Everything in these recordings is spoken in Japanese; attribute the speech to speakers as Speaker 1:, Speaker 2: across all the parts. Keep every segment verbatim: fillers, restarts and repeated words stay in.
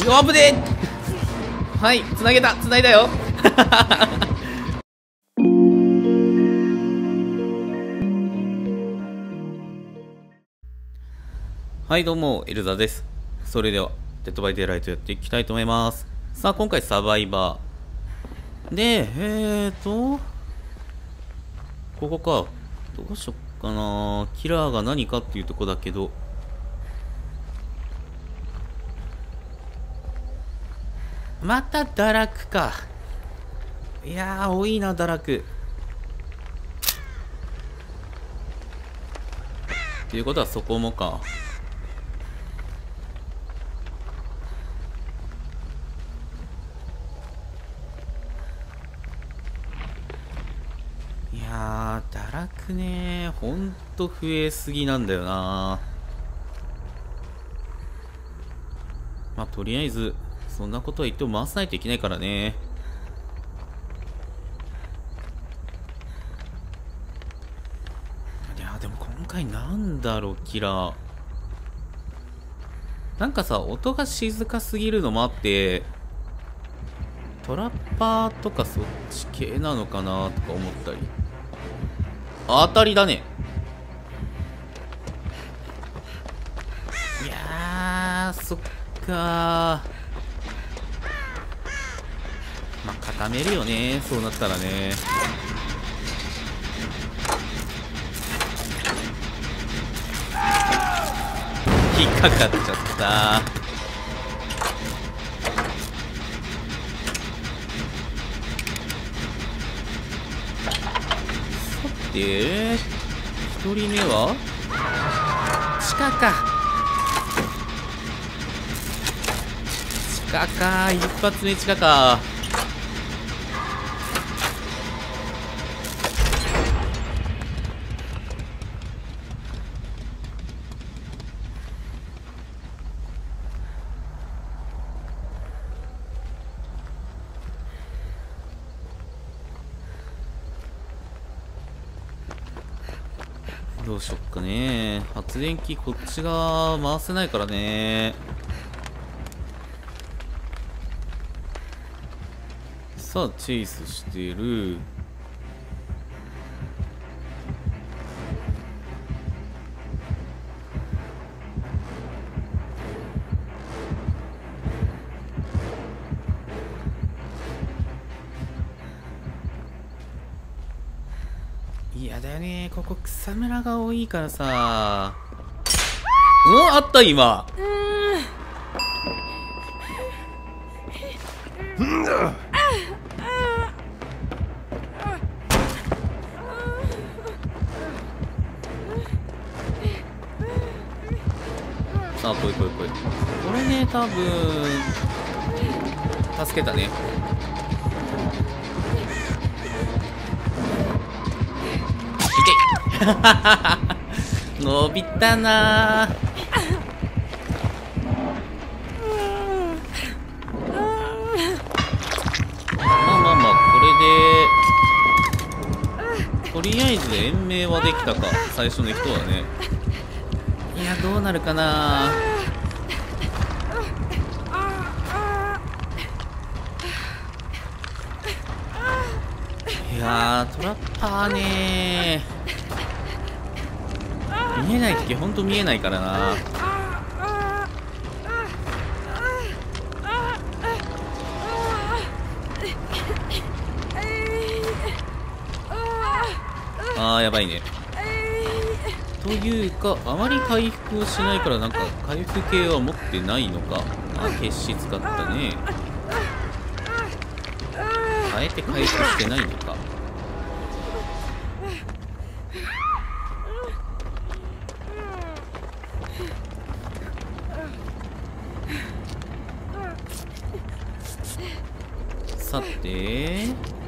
Speaker 1: うわ、危ねえ。はい、つなげた、つないだよ。はい、どうも、エルザです。それでは、デッドバイデイライトやっていきたいと思います。さあ、今回サバイバー。で、えーと、ここか。どうしよっかな。キラーが何かっていうとこだけど。また堕落か。いやー、多いな、堕落。っていうことはそこもか。いやー、堕落ねー。ほんと増えすぎなんだよな。まあ、とりあえず、そんなことは言っても回さないといけないからね。いやー、でも今回なんだろう、キラー。なんかさ、音が静かすぎるのもあって、トラッパーとかそっち系なのかなとか思ったり。当たりだね。いやー、そっかー。まあ、固めるよね、そうなったらね。引っかかっちゃった。さて、一人目は地下か。地下か。一発目地下か。どうしよっかね。発電機こっち側回せないからね。さあチェイスしてる。いやだよね、ここ草むらが多いからさ。うん、あった今。さあ、来い来い来い。これね、多分助けたね。伸びたなー。まあまあまあ、これでとりあえず延命はできたか、最初の人はね。いや、どうなるかな。いやー、トラッパーねー。見えない時ほんと見えないからな。あー、やばいね。というか、あまり回復をしないから、なんか回復系は持ってないのか。あ、決死使ったね。あえて回復してないのか。さて、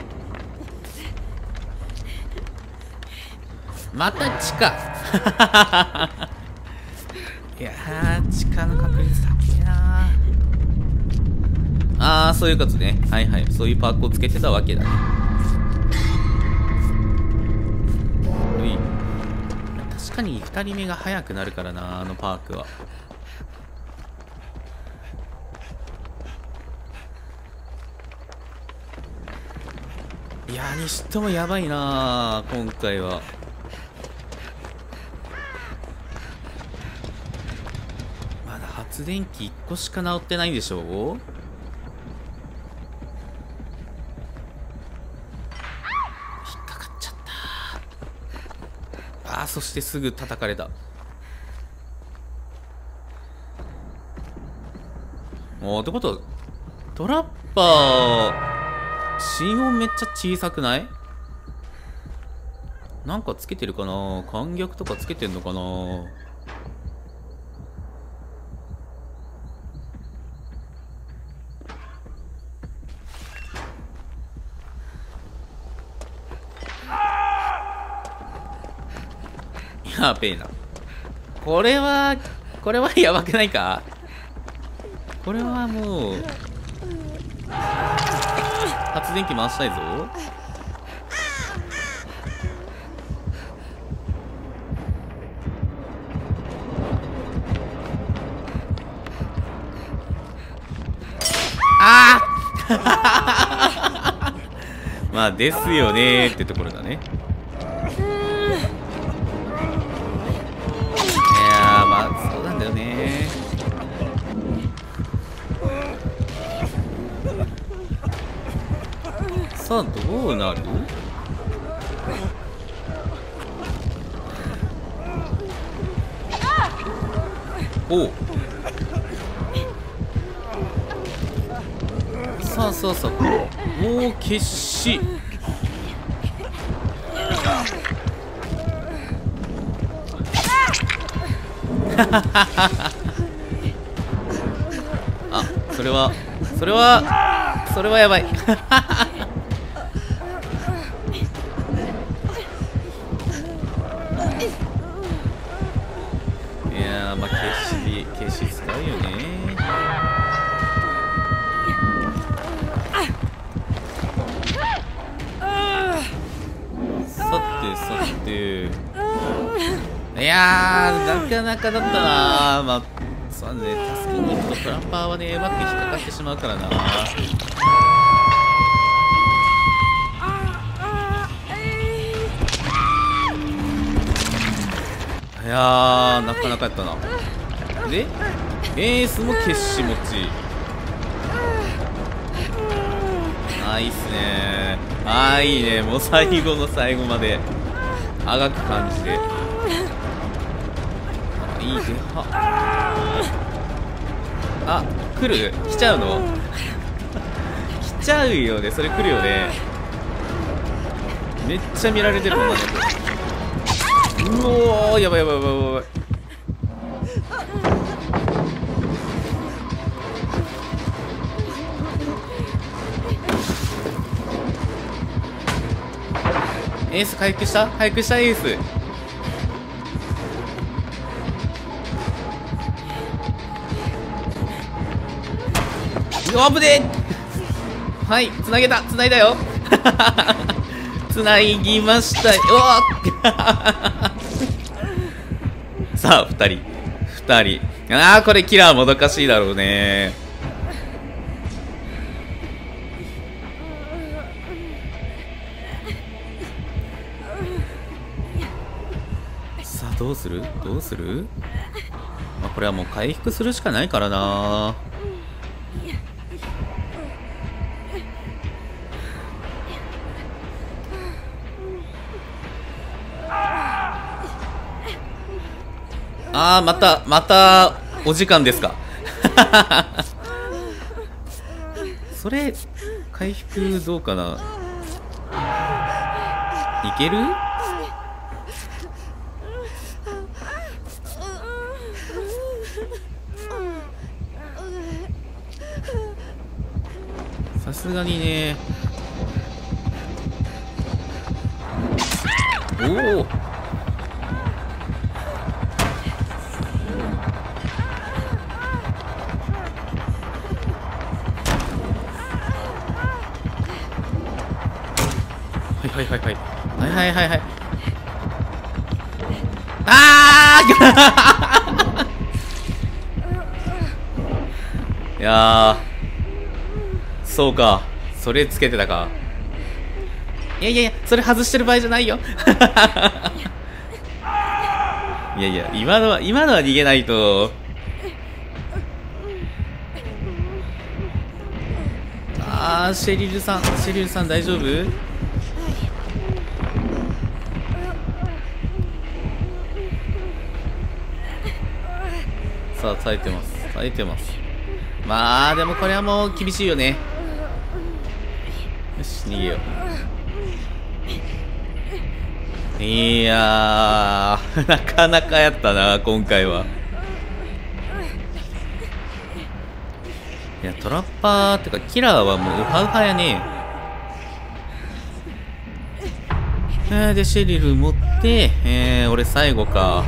Speaker 1: また地下。いやー、地下の確率高いなー。あー、そういうことね。はいはい、そういうパークをつけてたわけだね。うい。確かにふたりめが早くなるからな、あのパークは。 いやにしてもやばいな今回は。まだ発電機いっこしか直ってないんでしょう。引っかかっちゃった。あー、そしてすぐ叩かれた。おー、ってことはトラッパー心音めっちゃ小さくない？なんかつけてるかな？観逆とかつけてんのかな？やべえな。これはこれはやばくないか？これはもう発電機回したいぞ。ああまあですよねーってところだね。いやーまあそうなんだよねー。さあどうなる？おう、さあさあさあ、もう決死。あ、それはそれはそれはやばい。いやーまあ決死決死使うよね。さてさて、いやーなかなかだったなー。まあそうね、助けに行くとトラッパーはねうまく引っかかってしまうからな。いやーなかなかやったな。でエースも決死持ち。あーいいっすねー。あーいいね。もう最後の最後まであがく感じで、あいい出は。あ、来る？来ちゃうの？来ちゃうよね。それ来るよね。めっちゃ見られてるもんなんだけど。うおー、やばいやばいやばいやばい。エース回復した？回復したエース。うわ、危ねえ。はい、つなげた、つないだよ。つないぎました。うわさあふたりふたり、ああこれキラーもどかしいだろうね。さあどうするどうする、まあ、これはもう回復するしかないからな。あーまたまたお時間ですか。それ回復どうかな。いける？さすがにね。おお、はいはいはいはいはいはいはいはい。あーいやーそうか、それつけてたか。 いやいやいや、それ外してる場合じゃないよ。いやいや、今のは今のは逃げないと。あー、シェリルさん、シェリルさん大丈夫？さあ、耐えてます、耐えてます。まあでもこれはもう厳しいよね。よし、逃げよう。いやーなかなかやったな今回は。いや、トラッパーってかキラーはもうウハウハやね。えー、でシェリル持って、えー、俺最後か。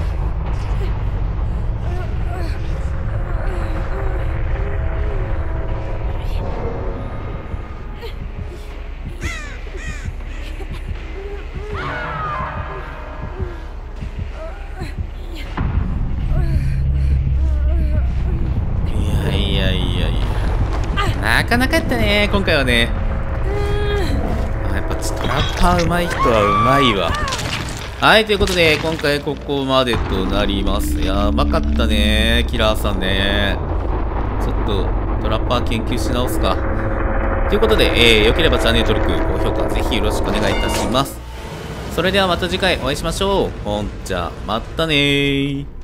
Speaker 1: なかなかやったね今回はね。やっぱトラッパー上手い人は上手いわ。はい、ということで今回ここまでとなります。いやーうまかったねキラーさんね。ちょっとトラッパー研究し直すか。ということで、えー、よければチャンネル登録高評価ぜひよろしくお願いいたします。それではまた次回お会いしましょう。ほんじゃまたねー。